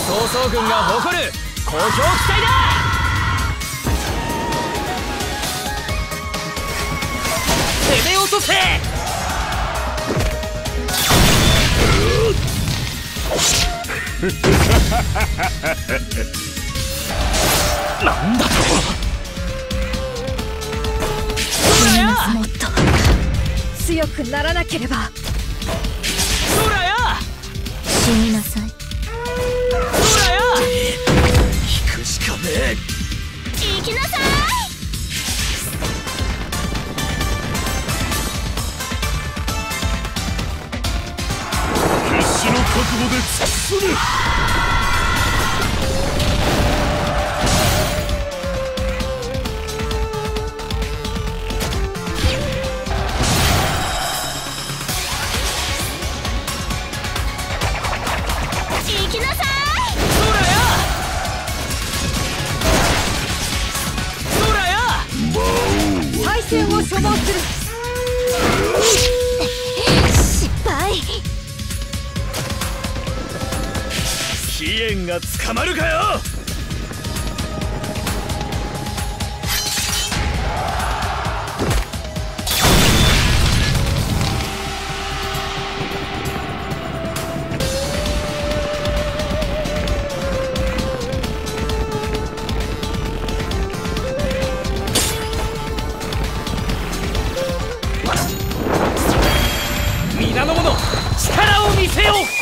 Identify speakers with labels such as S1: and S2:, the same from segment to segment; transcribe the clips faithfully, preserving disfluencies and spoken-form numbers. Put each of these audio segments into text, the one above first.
S1: 曹操軍が誇る好評期待だ。攻め落とせ。なんだと。そらや。もっと強くならなければ。そらや。死になさい。そらや。引くしかねえ。行きなさい。
S2: 決死の覚悟で突き進む。
S1: 行きなさい。そらや。そらや。
S2: 魔王は
S1: 対戦を所望する。失敗。
S2: 飛燕が捕まるかよ。
S1: 皆の者、力を見せよう。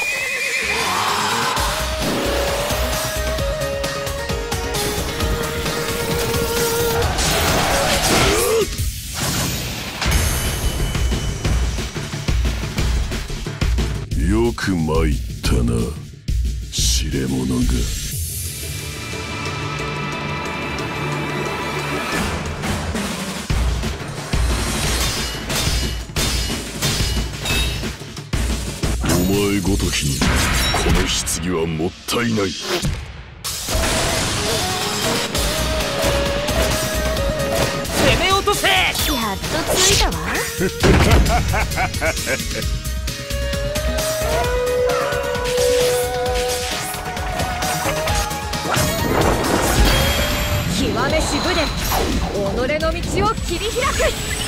S2: よく参ったな、知れ者が。お前ごときにこの棺はもったいない。
S1: 攻め落とせ。やっと着いたわ。極めし武で己の道を切り開く。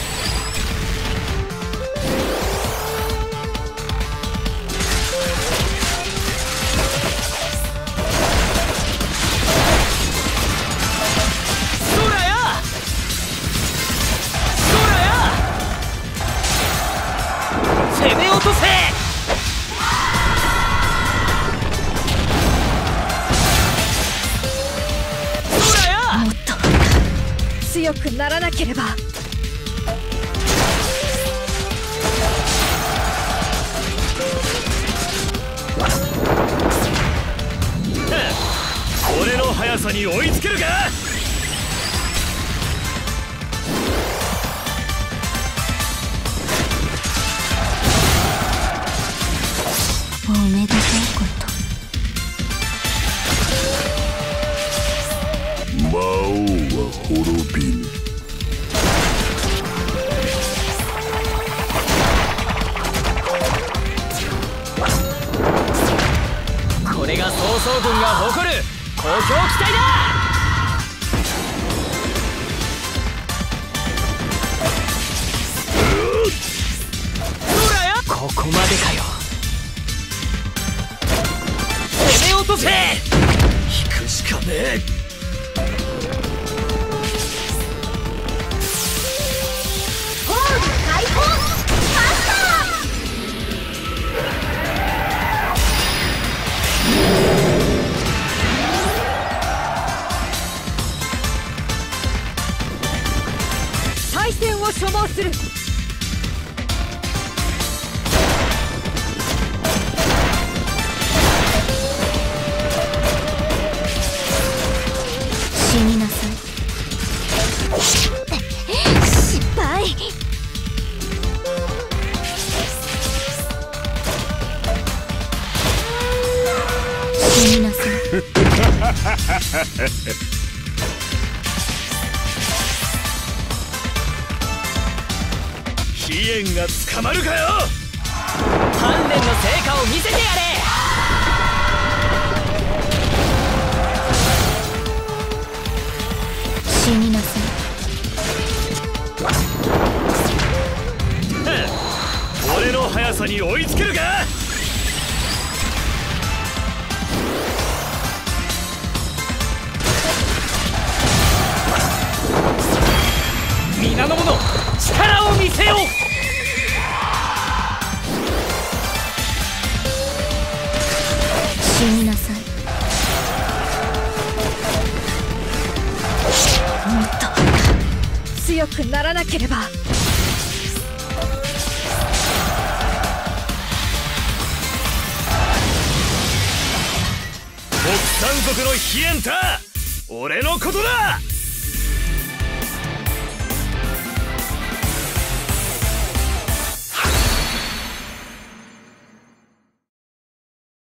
S1: そらや。そらや。攻め落とせ。強くならなければ。
S2: 俺の速さに追いつけるか。
S1: おめでとうこと。
S2: 魔王は滅びぬ。
S1: これが曹操軍が誇る好評期待だ。そらや。ここまでかよ。攻め落とせ。
S2: 引くしかねえ。
S1: 解放マスター。対戦を所望する。死になさい。失敗。死になさい。
S2: 飛燕が捕まるかよ。
S1: 鍛錬の成果を見せてやれ。 死になさい。もっと強くならなければ。
S3: 北山族の飛燕太、俺のことだ。